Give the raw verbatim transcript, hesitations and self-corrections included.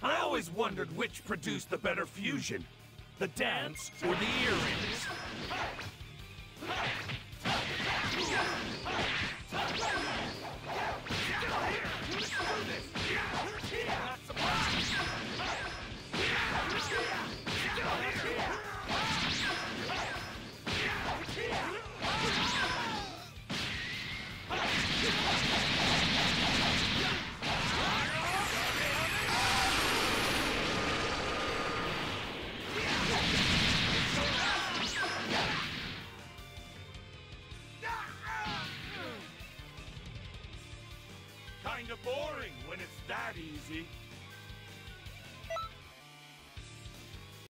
I always wondered which produced the better fusion. The dance or the earrings? Kinda boring when it's that easy.